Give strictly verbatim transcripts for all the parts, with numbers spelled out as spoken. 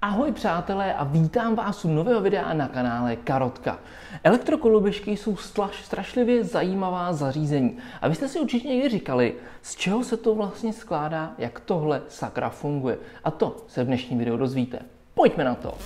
Ahoj přátelé a vítám vás u nového videa na kanále Karotka. Elektrokoloběžky jsou straš, strašlivě zajímavá zařízení. A vy jste si určitě někdy říkali, z čeho se to vlastně skládá, jak tohle sakra funguje. A to se v dnešním videu dozvíte. Pojďme na to!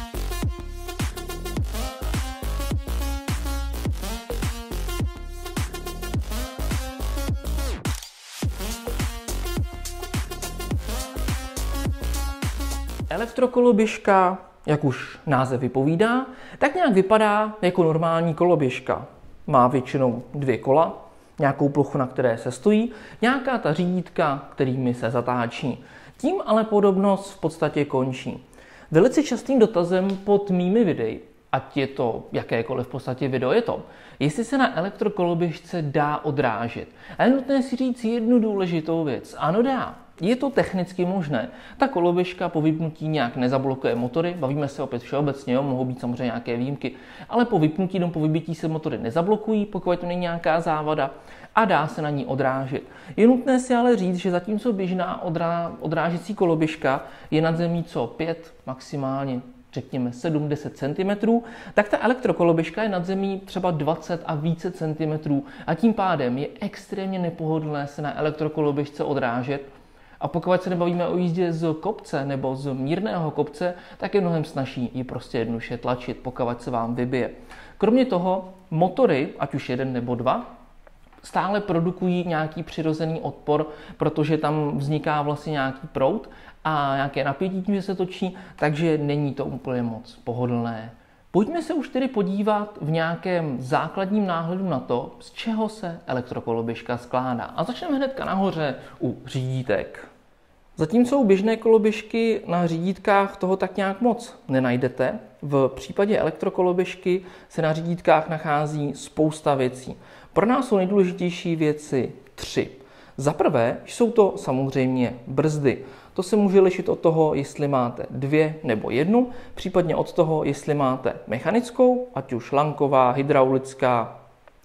Elektrokoloběžka, jak už název vypovídá, tak nějak vypadá jako normální koloběžka. Má většinou dvě kola, nějakou plochu, na které se stojí, nějaká ta řídítka, kterými se zatáčí. Tím ale podobnost v podstatě končí. Velice častým dotazem pod mými videi, ať je to jakékoliv v podstatě video, je to, jestli se na elektrokoloběžce dá odrážet. A je nutné si říct jednu důležitou věc. Ano, dá. Je to technicky možné. Ta koloběžka po vypnutí nějak nezablokuje motory, bavíme se opět všeobecně, jo, mohou být samozřejmě nějaké výjimky, ale po vypnutí nebo po vybití se motory nezablokují, pokud to není nějaká závada a dá se na ní odrážet. Je nutné si ale říct, že zatímco běžná odrá, odrážecí koloběžka je nad zemí co pět, maximálně řekněme sedm až deset centimetrů, tak ta elektrokoloběžka je nad zemí třeba dvacet a více centimetrů a tím pádem je extrémně nepohodlné se na elektrokoloběžce odrážet. A pokud se nebavíme o jízdě z kopce nebo z mírného kopce, tak je mnohem snazší ji prostě jednoduše tlačit, pokud se vám vybije. Kromě toho motory, ať už jeden nebo dva, stále produkují nějaký přirozený odpor, protože tam vzniká vlastně nějaký proud a nějaké napětí tím, že se točí, takže není to úplně moc pohodlné. Pojďme se už tedy podívat v nějakém základním náhledu na to, z čeho se elektrokoloběžka skládá. A začneme hnedka nahoře u řídítek. Zatímco u běžné koloběžky na řídítkách toho tak nějak moc nenajdete, v případě elektrokoloběžky se na řídítkách nachází spousta věcí. Pro nás jsou nejdůležitější věci tři. Za prvé jsou to samozřejmě brzdy. To se může lišit od toho, jestli máte dvě nebo jednu, případně od toho, jestli máte mechanickou, ať už lanková, hydraulická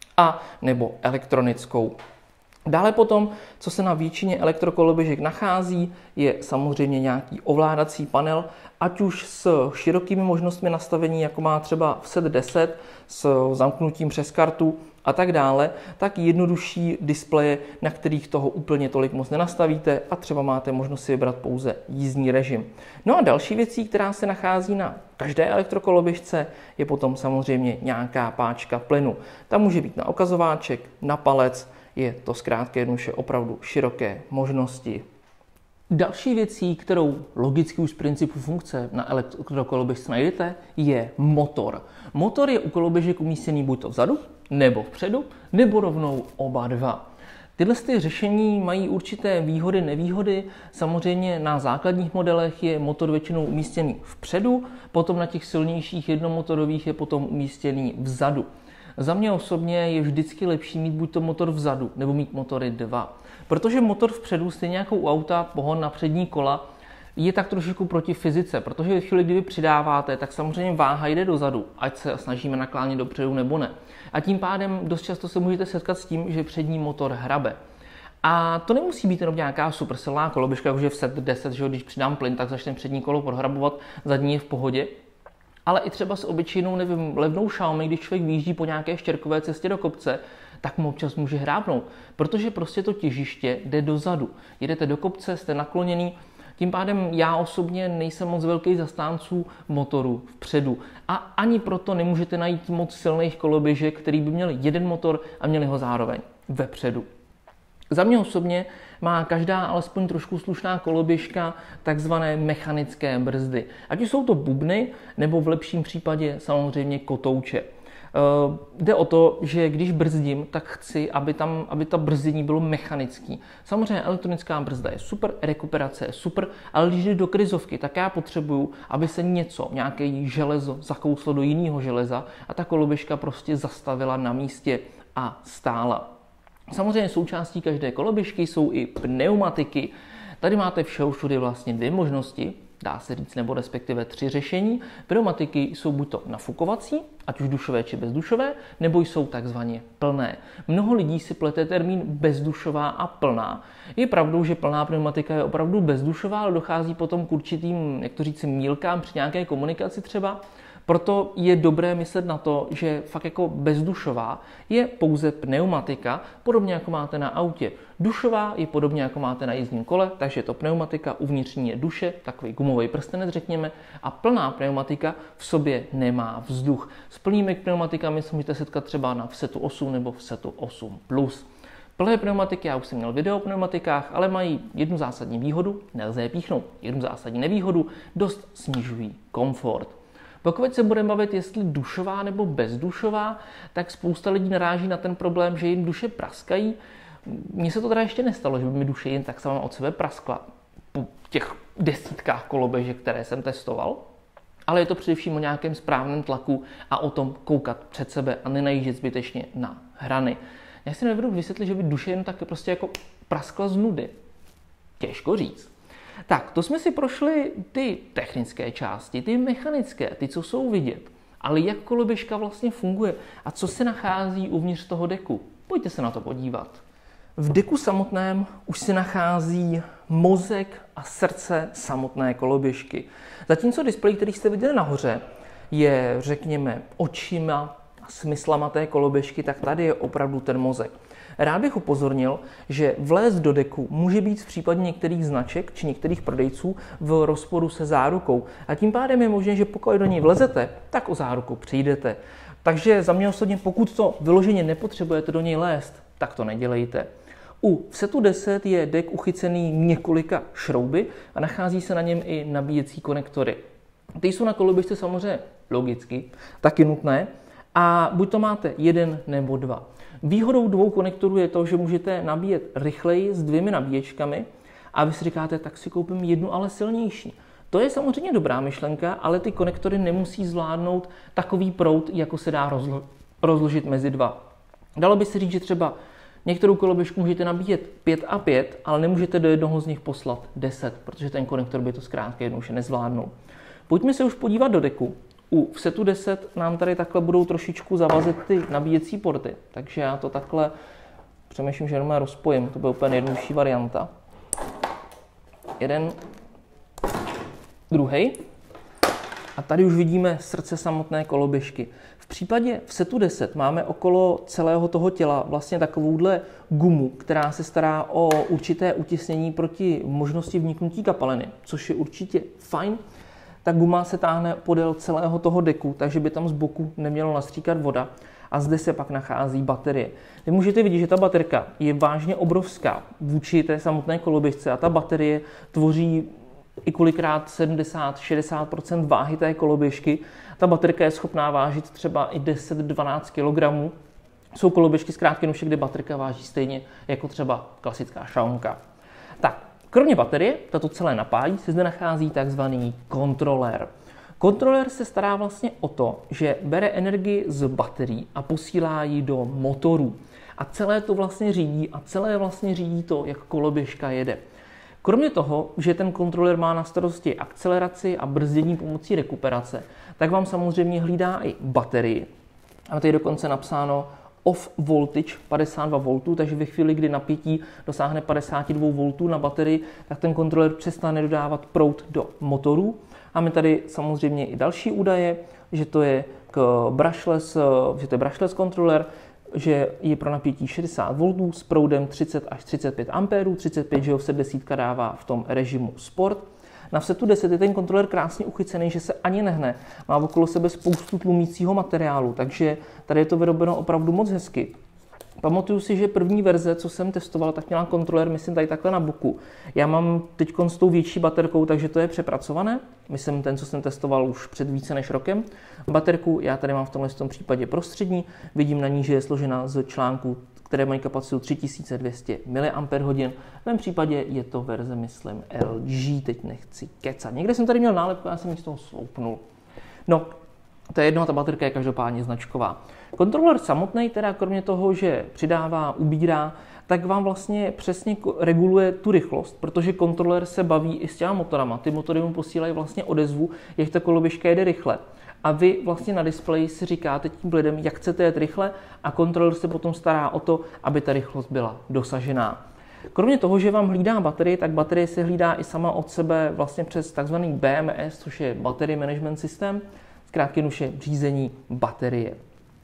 a nebo elektronickou. Dále potom, co se na většině elektrokoloběžek nachází, je samozřejmě nějaký ovládací panel, ať už s širokými možnostmi nastavení, jako má třeba v set deset, s zamknutím přes kartu a tak dále, tak jednodušší displeje, na kterých toho úplně tolik moc nenastavíte a třeba máte možnost si vybrat pouze jízdní režim. No a další věcí, která se nachází na každé elektrokoloběžce, je potom samozřejmě nějaká páčka plynu. Ta může být na okazováček, na palec, je to zkrátka jednoduše opravdu široké možnosti. Další věcí, kterou logicky už z principu funkce na elektrokoloběžce najdete, je motor. Motor je u koloběžek umístěný buď to vzadu, nebo vpředu, nebo rovnou oba dva. Tyhle ty řešení mají určité výhody, nevýhody. Samozřejmě na základních modelech je motor většinou umístěný vpředu, potom na těch silnějších jednomotorových je potom umístěný vzadu. Za mě osobně je vždycky lepší mít buď to motor vzadu, nebo mít motory dva. Protože motor vpředu, stejně jako u auta, pohon na přední kola, je tak trošičku proti fyzice, protože ve chvíli, kdy vy přidáváte, tak samozřejmě váha jde dozadu, ať se snažíme naklánět dopředu nebo ne. A tím pádem dost často se můžete setkat s tím, že přední motor hrabe. A to nemusí být jenom nějaká super silná koloběžka, jakože v set deset, že když přidám plyn, tak začne přední kolo podhrabovat, zadní je v pohodě. Ale i třeba s obyčejnou, nevím, levnou Xiaomi, když člověk vyjíždí po nějaké štěrkové cestě do kopce, tak mu občas může hrábnout, protože prostě to těžiště jde dozadu. Jedete do kopce, jste nakloněný, tím pádem já osobně nejsem moc velký zastánců motoru vpředu. A ani proto nemůžete najít moc silných koloběžek, který by měli jeden motor a měli ho zároveň vepředu. Za mě osobně má každá alespoň trošku slušná koloběžka takzvané mechanické brzdy. Ať už jsou to bubny, nebo v lepším případě samozřejmě kotouče. Uh, jde o to, že když brzdím, tak chci, aby, tam, aby ta brzdění bylo mechanický. Samozřejmě elektronická brzda je super, rekuperace je super, ale když jde do krizovky, tak já potřebuju, aby se něco, nějaké železo zakouslo do jiného železa a ta koloběžka prostě zastavila na místě a stála. Samozřejmě součástí každé koloběžky jsou i pneumatiky. Tady máte všeho všude vlastně dvě možnosti. dá se říct, nebo respektive tři řešení. Pneumatiky jsou buď to nafukovací, ať už dušové či bezdušové, nebo jsou takzvaně plné. Mnoho lidí si plete termín bezdušová a plná. Je pravdou, že plná pneumatika je opravdu bezdušová, ale dochází potom k určitým, jak to říct, mýlkám při nějaké komunikaci třeba. Proto je dobré myslet na to, že fakt jako bezdušová je pouze pneumatika, podobně jako máte na autě. Dušová je podobně jako máte na jízdním kole, takže je to pneumatika, uvnitř ní je duše, takový gumový prstenec řekněme, a plná pneumatika v sobě nemá vzduch. S plnými pneumatikami se můžete setkat třeba na Vsetu osm nebo Vsetu osm plus. Plné pneumatiky, já už jsem měl video o pneumatikách, ale mají jednu zásadní výhodu, nelze je píchnout. Jednu zásadní nevýhodu, dost snižují komfort. Pokud se budeme bavit, jestli dušová nebo bezdušová, tak spousta lidí naráží na ten problém, že jim duše praskají. Mně se to teda ještě nestalo, že by mi duše jen tak sama od sebe praskla po těch desítkách koloběžek, které jsem testoval. Ale je to především o nějakém správném tlaku a o tom koukat před sebe a nenajíždět zbytečně na hrany. Já si nevedu vysvětlit, že by duše jen tak prostě jako praskla z nudy. Těžko říct. Tak, to jsme si prošli ty technické části, ty mechanické, ty, co jsou vidět. Ale jak koloběžka vlastně funguje a co se nachází uvnitř toho deku? Pojďte se na to podívat. V deku samotném už se nachází mozek a srdce samotné koloběžky. Zatímco displej, který jste viděli nahoře, je, řekněme, očima a smyslama té koloběžky, tak tady je opravdu ten mozek. Rád bych upozornil, že vlézt do deku může být v případě některých značek či některých prodejců v rozporu se zárukou. A tím pádem je možné, že pokud do něj vlezete, tak o záruku přijdete. Takže za mě osobně, pokud to vyloženě nepotřebujete do něj lézt, tak to nedělejte. U Vsetu deset je dek uchycený několika šrouby a nachází se na něm i nabíjecí konektory. Ty jsou na koloběžce samozřejmě logicky taky nutné a buď to máte jeden nebo dva. Výhodou dvou konektorů je to, že můžete nabíjet rychleji s dvěmi nabíječkami a vy si říkáte, tak si koupím jednu, ale silnější. To je samozřejmě dobrá myšlenka, ale ty konektory nemusí zvládnout takový proud, jako se dá rozlo- rozložit mezi dva. Dalo by se říct, že třeba některou koloběžku můžete nabíjet pět a pět, ale nemůžete do jednoho z nich poslat deset, protože ten konektor by to zkrátka jednoduše nezvládnul. Pojďme se už podívat do deku. U Vsetu deset nám tady takhle budou trošičku zavazit ty nabíjecí porty, takže já to takhle přemýšlím, že jenom rozpojím, to bude úplně jednodušší varianta. Jeden, druhý. A tady už vidíme srdce samotné koloběžky. V případě Vsetu deset máme okolo celého toho těla vlastně takovouhle gumu, která se stará o určité utěsnění proti možnosti vniknutí kapaliny, což je určitě fajn. Ta guma se táhne podél celého toho deku, takže by tam z boku nemělo nastříkat voda. A zde se pak nachází baterie. Vy můžete vidět, že ta baterka je vážně obrovská vůči té samotné koloběžce a ta baterie tvoří i kolikrát sedmdesát až šedesát procent váhy té koloběžky. Ta baterka je schopná vážit třeba i deset až dvanáct kilogramů. Jsou koloběžky zkrátka jednoduše, kde baterka váží stejně jako třeba klasická šaumka. Tak, kromě baterie, tato celé napájí, se zde nachází takzvaný kontrolér. Kontrolér se stará vlastně o to, že bere energii z baterií a posílá ji do motoru. A celé to vlastně řídí a celé vlastně řídí to, jak koloběžka jede. Kromě toho, že ten kontrolér má na starosti akceleraci a brzdění pomocí rekuperace, tak vám samozřejmě hlídá i baterii. A tady je dokonce napsáno off voltage padesát dva voltů, takže ve chvíli, kdy napětí dosáhne padesát dva voltů na baterii, tak ten kontrolér přestane dodávat proud do motoru. Máme tady samozřejmě i další údaje, že to je k brushless, že to je brushless kontrolér, že je pro napětí šedesát voltů s proudem třicet až třicet pět ampérů, třicet pět, že ho Vset deset dává v tom režimu Sport. Na Vsetu deset je ten kontrolér krásně uchycený, že se ani nehne. Má okolo sebe spoustu tlumícího materiálu, takže tady je to vyrobeno opravdu moc hezky. Pamatuju si, že první verze, co jsem testoval, tak měla kontrolér, myslím, tady takhle na boku. Já mám teď s tou větší baterkou, takže to je přepracované. Myslím, ten, co jsem testoval už před více než rokem. Baterku já tady mám v tomhle tom případě prostřední. Vidím na ní, že je složena z článků, které mají kapacitu tři tisíce dvě stě miliampérhodin. V mém případě je to verze, myslím, L G, teď nechci kecat. Někde jsem tady měl nálepku, já jsem ji z toho svoupnul. No, to je jedno, ta baterka je každopádně značková. Kontroler samotný, teda kromě toho, že přidává, ubírá, tak vám vlastně přesně reguluje tu rychlost, protože kontroler se baví i s těma motorama. Ty motory mu posílají vlastně odezvu, jak ta koloběžka jede rychle. A vy vlastně na displeji si říkáte tím lidem, jak chcete jet rychle a kontroler se potom stará o to, aby ta rychlost byla dosažená. Kromě toho, že vám hlídá baterii, tak baterie se hlídá i sama od sebe vlastně přes takzvaný B M S, což je Battery Management System, zkrátka je řízení baterie.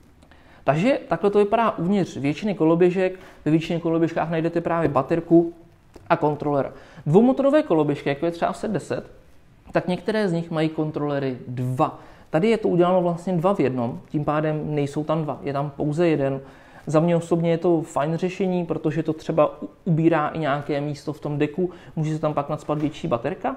Takže takhle to vypadá uvnitř většiny koloběžek. Ve většině koloběžkách najdete právě baterku a kontroler. Dvoumotorové koloběžky, jako je třeba set deset, tak některé z nich mají kontrolery dva. Tady je to uděláno vlastně dva v jednom, tím pádem nejsou tam dva, je tam pouze jeden. Za mě osobně je to fajn řešení, protože to třeba ubírá i nějaké místo v tom deku, může se tam pak nacpat větší baterka,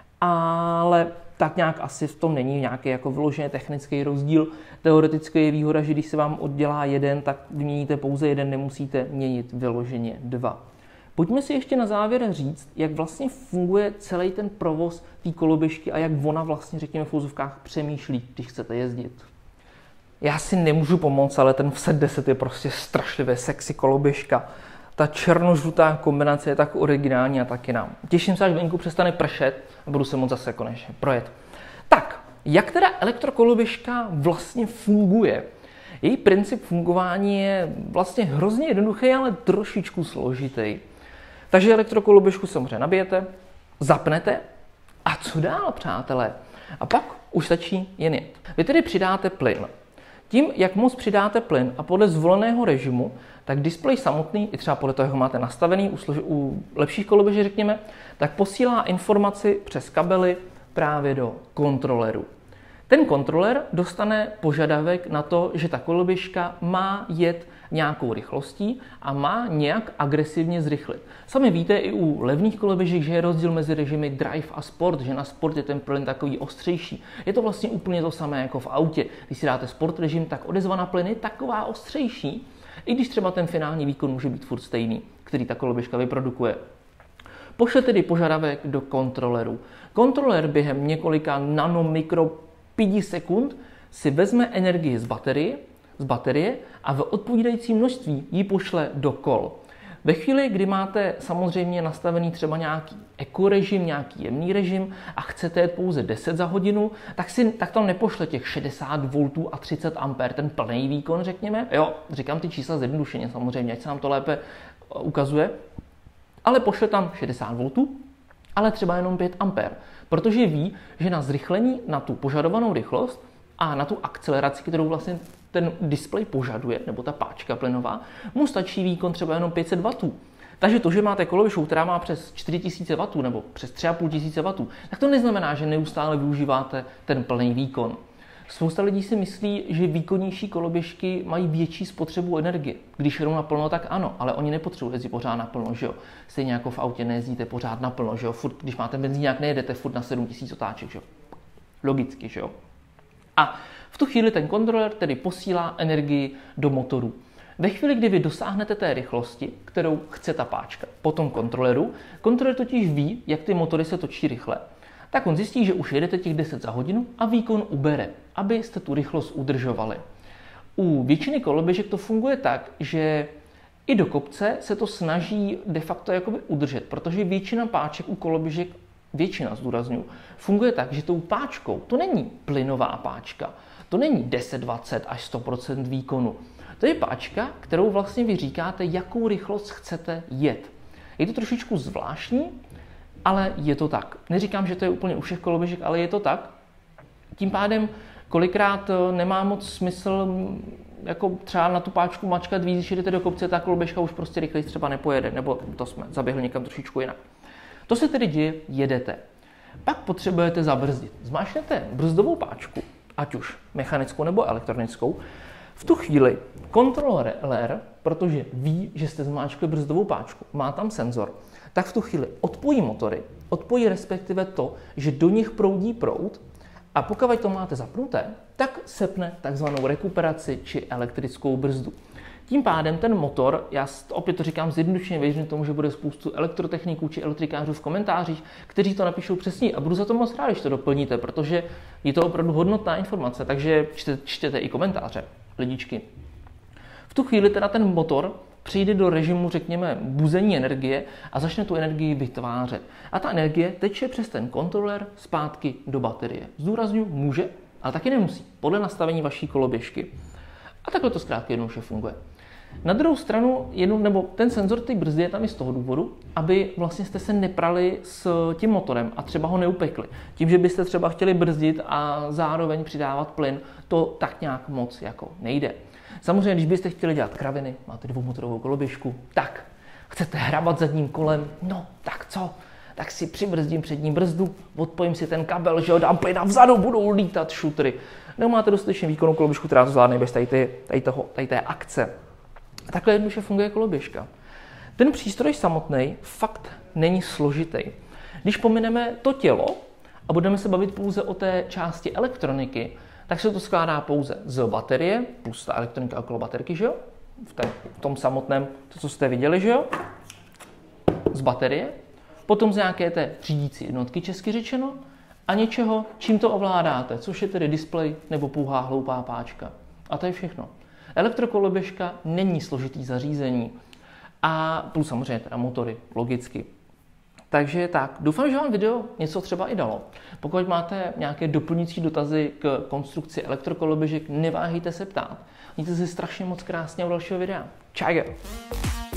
ale tak nějak asi v tom není nějaký jako vyloženě technický rozdíl. Teoreticky je výhoda, že když se vám oddělá jeden, tak vyměníte pouze jeden, nemusíte měnit vyloženě dva. Pojďme si ještě na závěr říct, jak vlastně funguje celý ten provoz té koloběžky a jak ona vlastně, řekněme v úzovkách, přemýšlí, když chcete jezdit. Já si nemůžu pomoct, ale ten set deset je prostě strašlivě sexy koloběžka. Ta černožlutá kombinace je tak originální a taky nám. Těším se, až venku přestane pršet a budu se moc zase konečně projet. Tak, jak teda elektrokoloběžka vlastně funguje? Její princip fungování je vlastně hrozně jednoduchý, ale trošičku složitý. Takže elektrokoloběžku samozřejmě nabijete, zapnete a co dál, přátelé? A pak už stačí jen jet. Vy tedy přidáte plyn. Tím, jak moc přidáte plyn a podle zvoleného režimu, tak displej samotný, i třeba podle toho, jak ho máte nastavený u, složi- u lepších koloběžek, řekněme, tak posílá informaci přes kabely právě do kontroleru. Ten kontroler dostane požadavek na to, že ta koloběžka má jet nějakou rychlostí a má nějak agresivně zrychlit. Sami víte i u levných koloběžek, že je rozdíl mezi režimy drive a sport, že na sport je ten plyn takový ostřejší. Je to vlastně úplně to samé jako v autě. Když si dáte sport režim, tak odezva na plyn je taková ostřejší, i když třeba ten finální výkon může být furt stejný, který ta koloběžka vyprodukuje. Pošle tedy požadavek do kontroleru. Kontroler během několika nanomikro pěti sekund si vezme energii z baterie, z baterie a v odpovídající množství ji pošle do kol. Ve chvíli, kdy máte samozřejmě nastavený třeba nějaký ekorežim, nějaký jemný režim a chcete jet pouze deset za hodinu, tak, si, tak tam nepošle těch šedesát voltů a třicet ampér, ten plný výkon, řekněme. Jo, říkám ty čísla zjednodušeně samozřejmě, ať se nám to lépe ukazuje. Ale pošle tam šedesát voltů, ale třeba jenom pět ampér, protože ví, že na zrychlení, na tu požadovanou rychlost a na tu akceleraci, kterou vlastně ten displej požaduje, nebo ta páčka plynová, mu stačí výkon třeba jenom pět set wattů. Takže to, že máte koloběžku, která má přes čtyři tisíce wattů nebo přes tři a půl tisíce wattů, tak to neznamená, že neustále využíváte ten plný výkon. Spousta lidí si myslí, že výkonnější koloběžky mají větší spotřebu energie. Když jedou naplno, tak ano, ale oni nepotřebují jezdit pořád naplno, že jo. Stejně jako v autě nejezdíte pořád naplno, že jo. Furt, když máte benzíňák, nejedete furt na sedm tisíc otáček, že jo. Logicky, že jo. A v tu chvíli ten kontroler tedy posílá energii do motoru. Ve chvíli, kdy vy dosáhnete té rychlosti, kterou chce ta páčka po tom kontroleru, kontroler totiž ví, jak ty motory se točí rychle, tak on zjistí, že už jedete těch deset za hodinu a výkon ubere, abyste tu rychlost udržovali. U většiny koloběžek to funguje tak, že i do kopce se to snaží de facto jakoby udržet, protože většina páček u koloběžek, většina zdůrazňuji, funguje tak, že tou páčkou, to není plynová páčka, to není deset, dvacet až sto procent výkonu. To je páčka, kterou vlastně vy říkáte, jakou rychlost chcete jet. Je to trošičku zvláštní, ale je to tak. Neříkám, že to je úplně u všech koloběžek, ale je to tak. Tím pádem kolikrát nemá moc smysl jako třeba na tu páčku mačkat víc, když jdete do kopce, ta koloběžka už prostě rychleji třeba nepojede, nebo to jsme zaběhli někam trošičku jinak. To se tedy děje, jedete. Pak potřebujete zabrzdit. Zmáčknete brzdovou páčku, ať už mechanickou nebo elektronickou. V tu chvíli kontroler, protože ví, že jste zmáčkli brzdovou páčku, má tam senzor, tak v tu chvíli odpojí motory, odpojí respektive to, že do nich proudí proud a pokud to máte zapnuté, tak sepne takzvanou rekuperaci či elektrickou brzdu. Tím pádem ten motor, já opět to říkám zjednodušeně, věřím tomu, že bude spoustu elektrotechniků či elektrikářů v komentářích, kteří to napíšou přesně a budu za to moc rád, když to doplníte, protože je to opravdu hodnotná informace, takže čtěte, čtěte i komentáře, lidičky. V tu chvíli teda ten motor přijde do režimu, řekněme, buzení energie a začne tu energii vytvářet. A ta energie teče přes ten kontroler zpátky do baterie. Zdůrazňuji, může, ale taky nemusí, podle nastavení vaší koloběžky. A takhle to zkrátka jednoduše funguje. Na druhou stranu, jednou, nebo ten senzor té brzdy je tam i z toho důvodu, aby vlastně jste se neprali s tím motorem a třeba ho neupekli. Tím, že byste třeba chtěli brzdit a zároveň přidávat plyn, to tak nějak moc jako nejde. Samozřejmě, když byste chtěli dělat kraviny, máte dvoumotorovou koloběžku, tak chcete hrabat zadním kolem, no tak co? Tak si přibrzdím přední brzdu, odpojím si ten kabel, že ho dám plyn a vzadu budou lítat šutry. Nebo máte dostatečně výkonnou koloběžku, která to zvládne bez tady, ty, tady, toho, tady té akce. A takhle jednoduše funguje koloběžka. Ten přístroj samotný fakt není složitý. Když pomineme to tělo a budeme se bavit pouze o té části elektroniky, tak se to skládá pouze z baterie, plus ta elektronika okolo baterky, že jo? V, té, v tom samotném, to, co jste viděli, že jo? Z baterie, potom z nějaké té řídící jednotky, česky řečeno, a něčeho, čím to ovládáte, což je tedy displej nebo pouhá hloupá páčka. A to je všechno. Elektrokoloběžka není složitý zařízení a plus samozřejmě teda motory, logicky. Takže tak, doufám, že vám video něco třeba i dalo. Pokud máte nějaké doplňující dotazy k konstrukci elektrokoloběžek, neváhejte se ptát. Mějte se strašně moc krásně u dalšího videa. Čau!